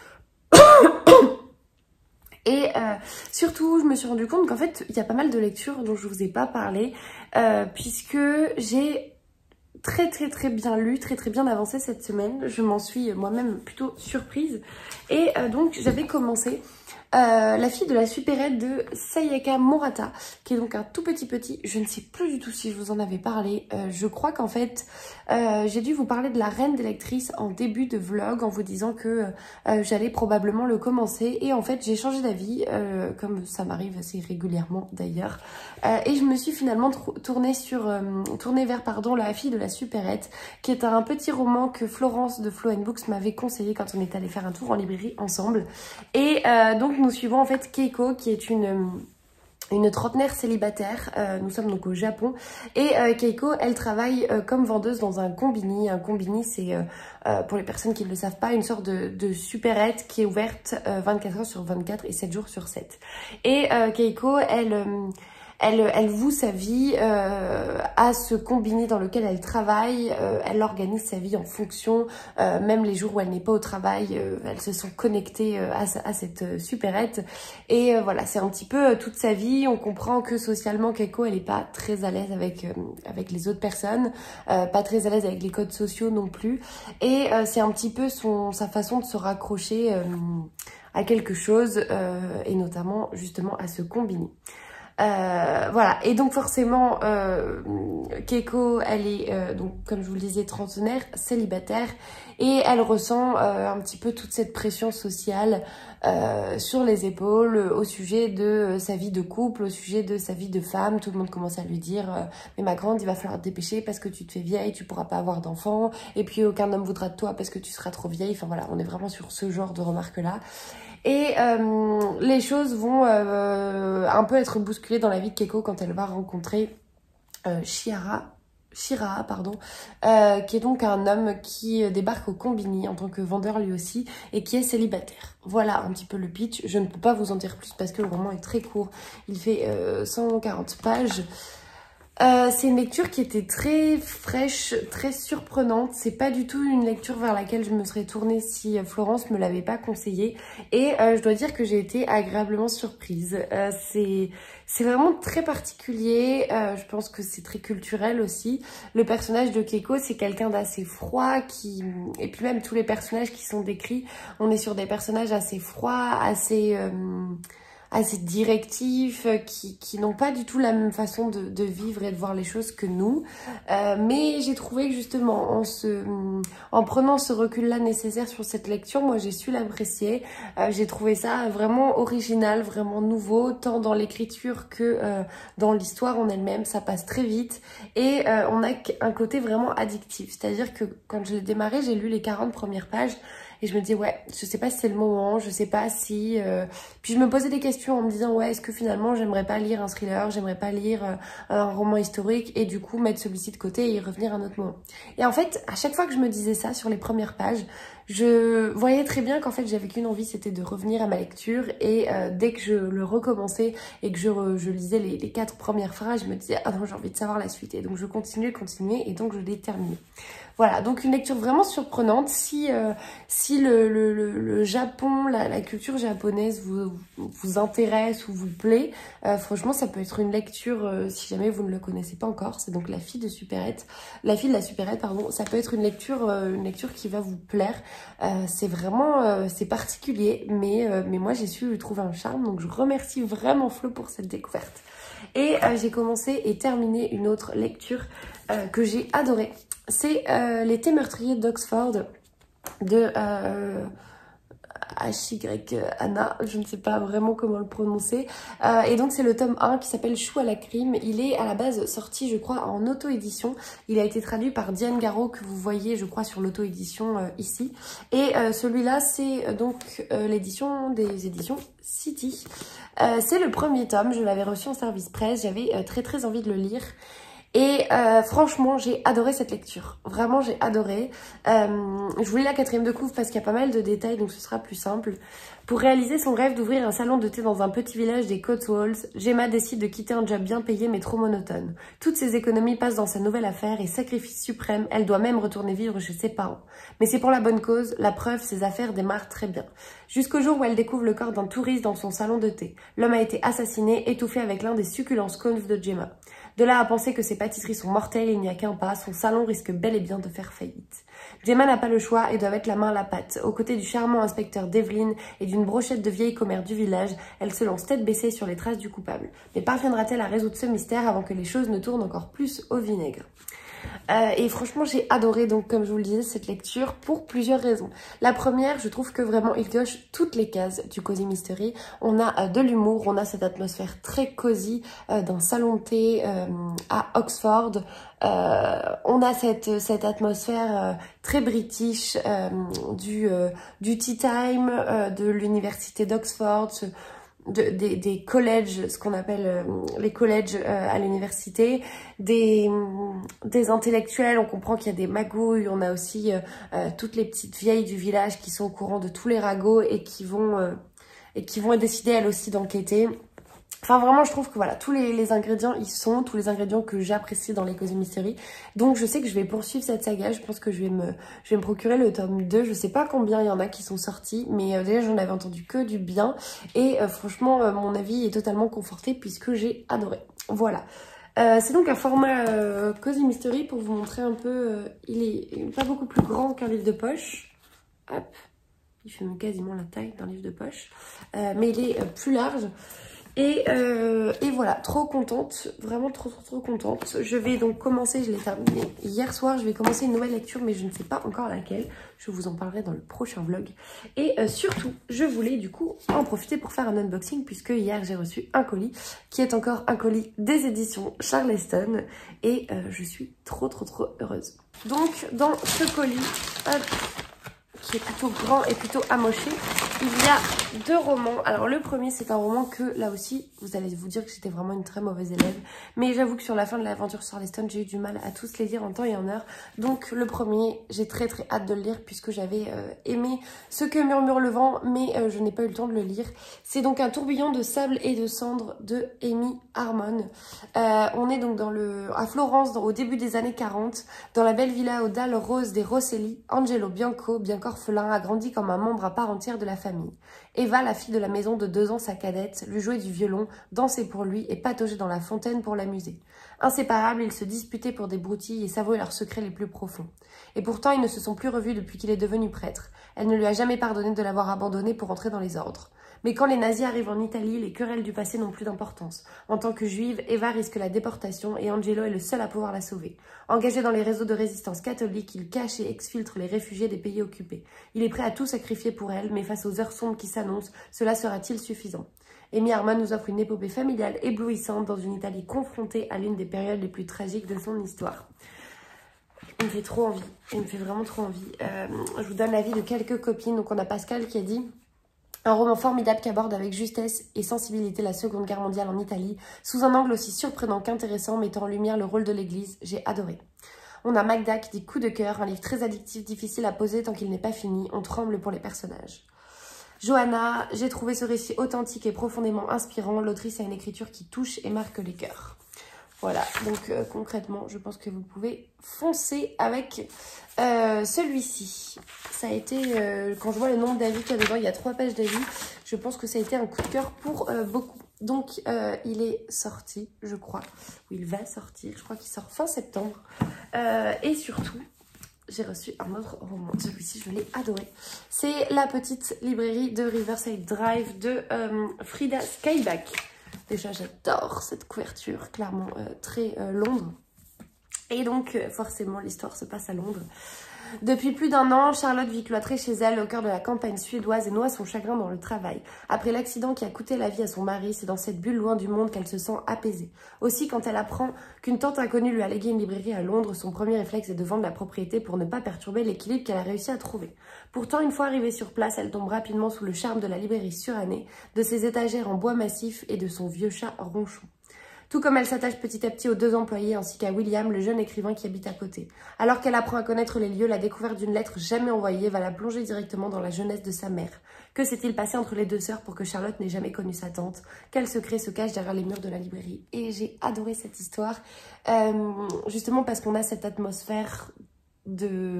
Et euh, surtout, je me suis rendu compte qu'en fait, il y a pas mal de lectures dont je vous ai pas parlé, euh, puisque j'ai très très très bien lu, très très bien avancé cette semaine. Je m'en suis moi-même plutôt surprise. Et euh, donc j'avais commencé euh, La fille de la supérette de Sayaka Murata, qui est donc un tout petit petit, je ne sais plus du tout si je vous en avais parlé. Euh, je crois qu'en fait euh, j'ai dû vous parler de La Reine des lectrices en début de vlog en vous disant que euh, j'allais probablement le commencer. Et en fait j'ai changé d'avis, euh, comme ça m'arrive assez régulièrement d'ailleurs. Euh, et je me suis finalement tournée, sur, euh, tournée vers pardon, La fille de la supérette, qui est un petit roman que Florence de Flow and Books m'avait conseillé quand on est allé faire un tour en librairie ensemble. Et euh, donc nous suivons en fait Keiko, qui est une... une trentenaire célibataire. Euh, nous sommes donc au Japon et euh, Keiko, elle travaille euh, comme vendeuse dans un combini. Un combini, c'est euh, euh, pour les personnes qui ne le savent pas, une sorte de, de supérette qui est ouverte euh, vingt-quatre heures sur vingt-quatre et sept jours sur sept. Et euh, Keiko, elle... Euh, Elle, elle voue sa vie euh, à ce combiné dans lequel elle travaille. Euh, elle organise sa vie en fonction, euh, même les jours où elle n'est pas au travail, euh, elle se sent connectée euh, à, à cette euh, supérette. Et euh, voilà, c'est un petit peu euh, toute sa vie. On comprend que socialement, Keiko, elle est pas très à l'aise avec euh, avec les autres personnes, euh, pas très à l'aise avec les codes sociaux non plus. Et euh, c'est un petit peu son sa façon de se raccrocher euh, à quelque chose, euh, et notamment justement à ce combiné. Euh, voilà, et donc forcément euh, Keiko, elle est euh, donc comme je vous le disais trentenaire, célibataire, et elle ressent euh, un petit peu toute cette pression sociale euh, sur les épaules au sujet de sa vie de couple, au sujet de sa vie de femme. Tout le monde commence à lui dire euh, mais ma grande, il va falloir te dépêcher parce que tu te fais vieille, tu pourras pas avoir d'enfants, et puis aucun homme voudra de toi parce que tu seras trop vieille. Enfin voilà, on est vraiment sur ce genre de remarques là. Et euh, les choses vont euh, un peu être bousculées dans la vie de Keiko quand elle va rencontrer euh, Shira, Shira, pardon, euh, qui est donc un homme qui débarque au Combini en tant que vendeur lui aussi et qui est célibataire. Voilà un petit peu le pitch. Je ne peux pas vous en dire plus parce que le roman est très court. Il fait euh, cent quarante pages. Euh, c'est une lecture qui était très fraîche, très surprenante. C'est pas du tout une lecture vers laquelle je me serais tournée si Florence me l'avait pas conseillée. Et euh, je dois dire que j'ai été agréablement surprise. Euh, c'est c'est vraiment très particulier. Euh, je pense que c'est très culturel aussi. Le personnage de Keiko, c'est quelqu'un d'assez froid qui, et puis même tous les personnages qui sont décrits, on est sur des personnages assez froids, assez euh... assez directifs, qui, qui n'ont pas du tout la même façon de, de vivre et de voir les choses que nous. Euh, mais j'ai trouvé que justement, en, se, en prenant ce recul-là nécessaire sur cette lecture, moi j'ai su l'apprécier. Euh, j'ai trouvé ça vraiment original, vraiment nouveau, tant dans l'écriture que euh, dans l'histoire en elle-même. Ça passe très vite et euh, on a un côté vraiment addictif. C'est-à-dire que quand je l'ai démarré, j'ai lu les quarante premières pages. Et je me dis ouais, je sais pas si c'est le moment, je sais pas si... Euh... Puis je me posais des questions en me disant ouais, est-ce que finalement j'aimerais pas lire un thriller, j'aimerais pas lire euh, un roman historique et du coup mettre celui-ci de côté et y revenir un autre moment. Et en fait, à chaque fois que je me disais ça sur les premières pages, je voyais très bien qu'en fait j'avais qu'une envie, c'était de revenir à ma lecture. Et euh, dès que je le recommençais et que je, re, je lisais les, les quatre premières phrases, je me disais ah non, j'ai envie de savoir la suite. Et donc je continuais, continuais et donc je l'ai terminé. Voilà, donc une lecture vraiment surprenante. Si, euh, si le, le, le, le Japon, la, la culture japonaise vous, vous intéresse ou vous plaît, euh, franchement ça peut être une lecture, euh, si jamais vous ne le connaissez pas encore. C'est donc La fille de supérette, La fille de la supérette, pardon. Ça peut être une lecture, euh, une lecture qui va vous plaire. Euh, c'est vraiment, euh, c'est particulier, mais, euh, mais moi j'ai su lui trouver un charme. Donc je remercie vraiment Flo pour cette découverte. Et euh, j'ai commencé et terminé une autre lecture euh, que j'ai adorée. C'est euh, L'été meurtrier d'Oxford de euh, H Y Anna, je ne sais pas vraiment comment le prononcer. Euh, et donc c'est le tome un qui s'appelle Chou à la crime. Il est à la base sorti, je crois, en auto-édition. Il a été traduit par Diane Garot, que vous voyez, je crois, sur l'auto-édition euh, ici. Et euh, celui-là, c'est euh, donc euh, l'édition des éditions City. Euh, c'est le premier tome, je l'avais reçu en service presse, j'avais euh, très très envie de le lire. Et euh, franchement, j'ai adoré cette lecture. Vraiment, j'ai adoré. Euh, je voulais la quatrième de couve parce qu'il y a pas mal de détails, donc ce sera plus simple. Pour réaliser son rêve d'ouvrir un salon de thé dans un petit village des Cotswolds, Gemma décide de quitter un job bien payé mais trop monotone. Toutes ses économies passent dans sa nouvelle affaire et sacrifice suprême, elle doit même retourner vivre chez ses parents. Mais c'est pour la bonne cause, la preuve, ses affaires démarrent très bien. Jusqu'au jour où elle découvre le corps d'un touriste dans son salon de thé. L'homme a été assassiné, étouffé avec l'un des succulents scones de Gemma. De là à penser que ses pâtisseries sont mortelles, il n'y a qu'un pas, son salon risque bel et bien de faire faillite. Gemma n'a pas le choix et doit mettre la main à la pâte. Aux côtés du charmant inspecteur Devlin et d'une brochette de vieilles commères du village, elle se lance tête baissée sur les traces du coupable. Mais parviendra-t-elle à résoudre ce mystère avant que les choses ne tournent encore plus au vinaigre ? Euh, et franchement, j'ai adoré, donc comme je vous le disais, cette lecture pour plusieurs raisons. La première, je trouve que vraiment il coche toutes les cases du Cozy Mystery. On a euh, de l'humour, on a cette atmosphère très cosy euh, d'un salon de thé euh, à Oxford. Euh, on a cette, cette atmosphère euh, très british euh, du, euh, du tea time, euh, de l'université d'Oxford, De, des, des collèges, ce qu'on appelle euh, les collèges euh, à l'université, des, des intellectuels, on comprend qu'il y a des magouilles, on a aussi euh, euh, toutes les petites vieilles du village qui sont au courant de tous les ragots et qui vont, euh, et qui vont décider elles aussi d'enquêter. Enfin vraiment je trouve que voilà, tous les, les ingrédients ils sont, tous les ingrédients que j'apprécie dans les Cozy Mystery. Donc je sais que je vais poursuivre cette saga, je pense que je vais me, je vais me procurer le tome deux. Je sais pas combien il y en a qui sont sortis, mais euh, déjà j'en avais entendu que du bien. Et euh, franchement euh, mon avis est totalement conforté puisque j'ai adoré. Voilà. Euh, c'est donc un format euh, Cozy Mystery pour vous montrer un peu, euh, il est pas beaucoup plus grand qu'un livre de poche. Hop, il fait même quasiment la taille d'un livre de poche. Euh, mais il est euh, plus large. Et, euh, et voilà, trop contente, vraiment trop trop trop contente. Je vais donc commencer, je l'ai terminé hier soir, je vais commencer une nouvelle lecture mais je ne sais pas encore laquelle. Je vous en parlerai dans le prochain vlog. Et euh, surtout, je voulais du coup en profiter pour faire un unboxing puisque hier j'ai reçu un colis qui est encore un colis des éditions Charleston. Et euh, je suis trop trop trop heureuse. Donc dans ce colis, hop, qui est plutôt grand et plutôt amoché, il y a deux romans. Alors le premier c'est un roman que là aussi vous allez vous dire que j'étais vraiment une très mauvaise élève, mais j'avoue que sur la fin de l'aventure Charleston j'ai eu du mal à tous les lire en temps et en heure. Donc le premier j'ai très très hâte de le lire puisque j'avais euh, aimé Ce que murmure le vent, mais euh, je n'ai pas eu le temps de le lire. C'est donc Un tourbillon de sable et de cendres de Amy Harmon. Euh, on est donc dans le, à Florence dans, au début des années quarante, dans la belle villa aux dalles roses des Rosselli. Angelo Bianco, bien qu'orphelin, a grandi comme un membre à part entière de la famille. Eva, la fille de la maison de deux ans, sa cadette, lui jouait du violon, dansait pour lui et pataugeait dans la fontaine pour l'amuser. Inséparables, ils se disputaient pour des broutilles et s'avouaient leurs secrets les plus profonds. Et pourtant, ils ne se sont plus revus depuis qu'il est devenu prêtre. Elle ne lui a jamais pardonné de l'avoir abandonné pour entrer dans les ordres. Mais quand les nazis arrivent en Italie, les querelles du passé n'ont plus d'importance. En tant que juive, Eva risque la déportation et Angelo est le seul à pouvoir la sauver. Engagé dans les réseaux de résistance catholique, il cache et exfiltre les réfugiés des pays occupés. Il est prêt à tout sacrifier pour elle, mais face aux heures sombres qui s'annoncent, cela sera-t-il suffisant? Amy Harmon nous offre une épopée familiale éblouissante dans une Italie confrontée à l'une des périodes les plus tragiques de son histoire. Il me fait trop envie, il me fait vraiment trop envie. Euh, je vous donne l'avis de quelques copines. Donc on a Pascal qui a dit... Un roman formidable qui aborde avec justesse et sensibilité la Seconde Guerre mondiale en Italie, sous un angle aussi surprenant qu'intéressant, mettant en lumière le rôle de l'Église. J'ai adoré. On a Magda qui dit coup de cœur, un livre très addictif, difficile à poser tant qu'il n'est pas fini. On tremble pour les personnages. Johanna, j'ai trouvé ce récit authentique et profondément inspirant. L'autrice a une écriture qui touche et marque les cœurs. Voilà, donc euh, concrètement, je pense que vous pouvez foncer avec euh, celui-ci. Ça a été, euh, quand je vois le nombre d'avis qu'il y a dedans, il y a trois pages d'avis, je pense que ça a été un coup de cœur pour euh, beaucoup. Donc, euh, il est sorti, je crois, ou il va sortir, je crois qu'il sort fin septembre. Euh, et surtout, j'ai reçu un autre roman, celui-ci je l'ai adoré. C'est La petite librairie de Riverside Drive de euh, Frida Skyback. Déjà, j'adore cette couverture, clairement euh, très euh, Londres. Et donc, euh, forcément, l'histoire se passe à Londres. Depuis plus d'un an, Charlotte vit cloîtrée chez elle au cœur de la campagne suédoise et noie son chagrin dans le travail. Après l'accident qui a coûté la vie à son mari, c'est dans cette bulle loin du monde qu'elle se sent apaisée. Aussi, quand elle apprend qu'une tante inconnue lui a légué une librairie à Londres, son premier réflexe est de vendre la propriété pour ne pas perturber l'équilibre qu'elle a réussi à trouver. Pourtant, une fois arrivée sur place, elle tombe rapidement sous le charme de la librairie surannée, de ses étagères en bois massif et de son vieux chat ronchon. Tout comme elle s'attache petit à petit aux deux employés ainsi qu'à William, le jeune écrivain qui habite à côté. Alors qu'elle apprend à connaître les lieux, la découverte d'une lettre jamais envoyée va la plonger directement dans la jeunesse de sa mère. Que s'est-il passé entre les deux sœurs pour que Charlotte n'ait jamais connu sa tante? Quel secret se cache derrière les murs de la librairie? Et j'ai adoré cette histoire, euh, justement parce qu'on a cette atmosphère de...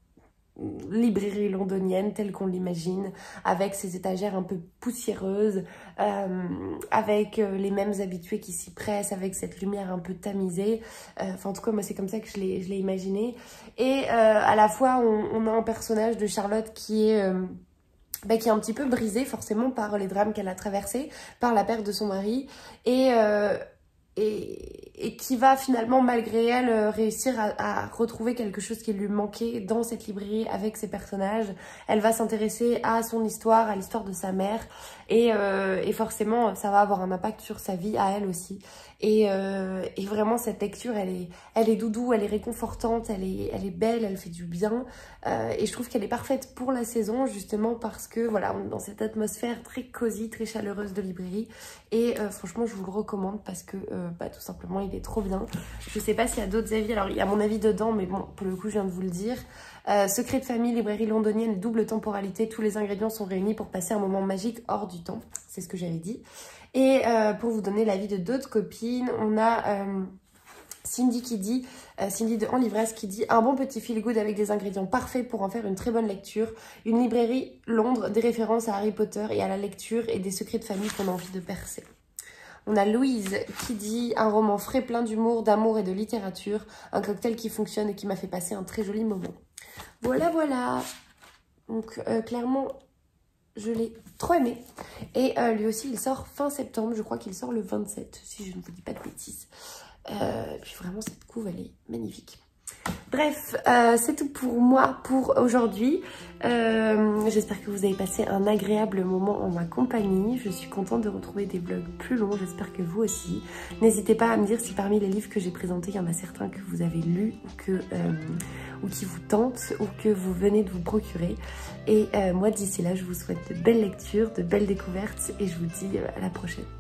librairie londonienne telle qu'on l'imagine, avec ses étagères un peu poussiéreuses, euh, avec euh, les mêmes habitués qui s'y pressent, avec cette lumière un peu tamisée. Euh, enfin, en tout cas, moi, c'est comme ça que je l'ai je l'ai imaginé. Et euh, à la fois, on, on a un personnage de Charlotte qui est... Euh, bah, qui est un petit peu brisé forcément par les drames qu'elle a traversés, par la perte de son mari, et... Euh, Et, et qui va finalement, malgré elle, euh, réussir à, à retrouver quelque chose qui lui manquait dans cette librairie avec ses personnages. Elle va s'intéresser à son histoire, à l'histoire de sa mère. Et, euh, et forcément, ça va avoir un impact sur sa vie, à elle aussi. Et, euh, et vraiment, cette lecture, elle est, elle est doudou, elle est réconfortante, elle est, elle est belle, elle fait du bien. Euh, et je trouve qu'elle est parfaite pour la saison, justement parce que, voilà, on est dans cette atmosphère très cosy, très chaleureuse de librairie. Et euh, franchement, je vous le recommande parce que, euh, bah, tout simplement, il est trop bien. Je sais pas s'il y a d'autres avis. Alors, il y a mon avis dedans, mais bon, pour le coup, je viens de vous le dire. Euh, Secret de famille, librairie londonienne, double temporalité, tous les ingrédients sont réunis pour passer un moment magique hors du temps. C'est ce que j'avais dit. Et euh, pour vous donner l'avis de d'autres copines, on a euh, Cindy qui dit, euh, Cindy de En Livresse qui dit un bon petit feel good avec des ingrédients parfaits pour en faire une très bonne lecture. Une librairie Londres, des références à Harry Potter et à la lecture et des secrets de famille qu'on a envie de percer. On a Louise qui dit un roman frais plein d'humour, d'amour et de littérature. Un cocktail qui fonctionne et qui m'a fait passer un très joli moment. Voilà, voilà. Donc, euh, clairement, je l'ai trop aimé. Et euh, lui aussi, il sort fin septembre. Je crois qu'il sort le vingt-sept, si je ne vous dis pas de bêtises. Euh, puis vraiment, cette couve, elle est magnifique. Bref, euh, c'est tout pour moi pour aujourd'hui. Euh, J'espère que vous avez passé un agréable moment en ma compagnie. Je suis contente de retrouver des vlogs plus longs. J'espère que vous aussi. N'hésitez pas à me dire si parmi les livres que j'ai présentés, il y en a certains que vous avez lus ou, que, euh, ou qui vous tentent ou que vous venez de vous procurer. Et euh, moi, d'ici là, je vous souhaite de belles lectures, de belles découvertes et je vous dis à la prochaine.